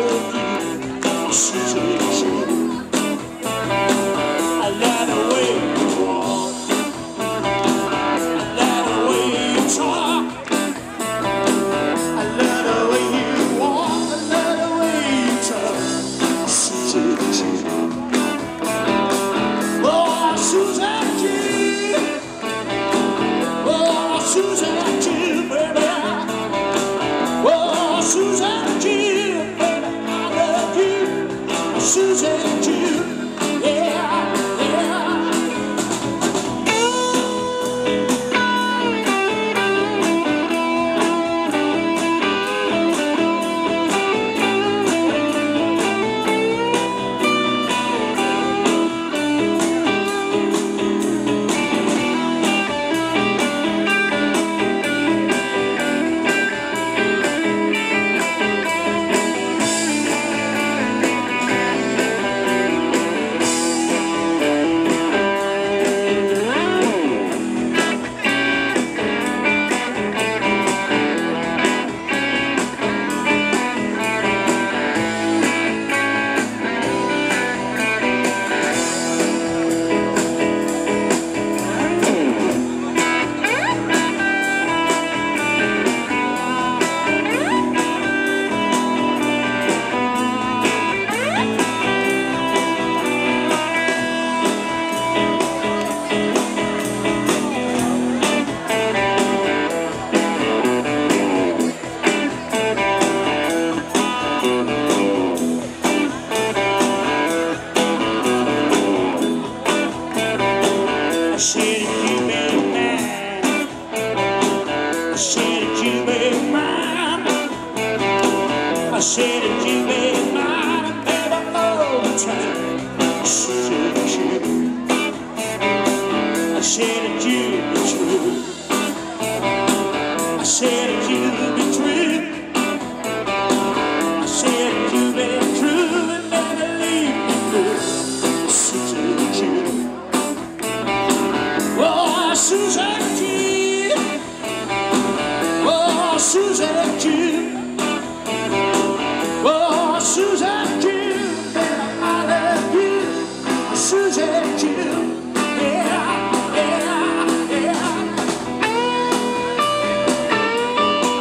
love you, Susie Q. I love the way you walk, I love the way you talk, I love the way you walk, I love the way you talk, Susie Q. Oh, Susie Q. Oh, Susie Q, baby. Oh, Susie Q, baby, I love you, Susie Q. Yeah, yeah. I said you be mine, I said you be mine, I said you be mine, baby, all the time. Susie Q. I said you be true, I said you be true, I said you be true and never leave me blue, Susie Q. Oh, Susie Q. Oh, Susie Q. Oh, Susie Q. Baby, I love you, Susie Q. Yeah, yeah, yeah.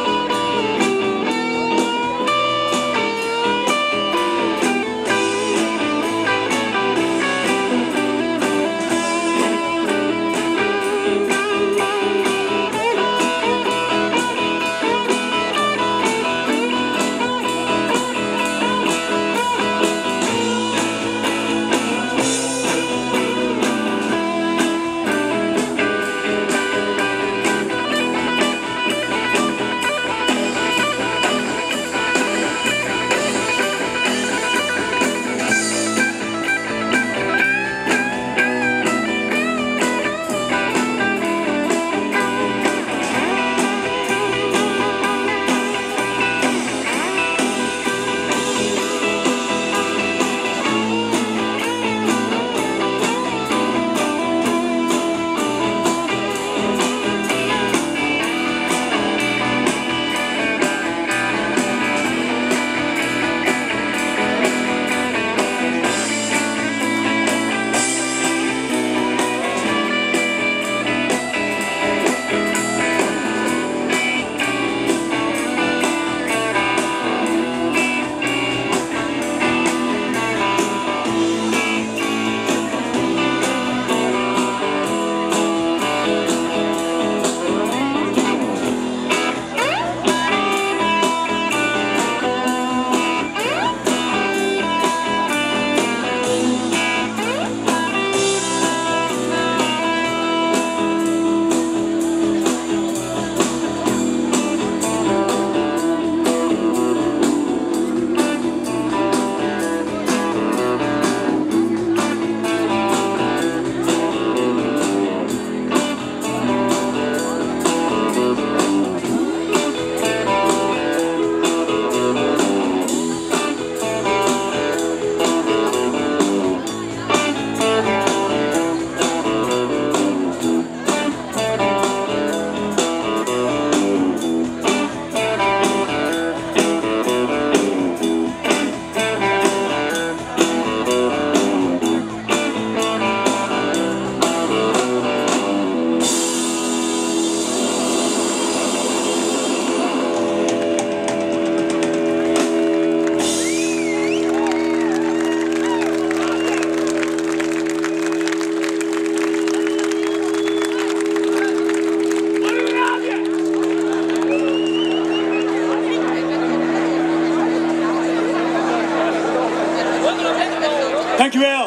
Dankjewel.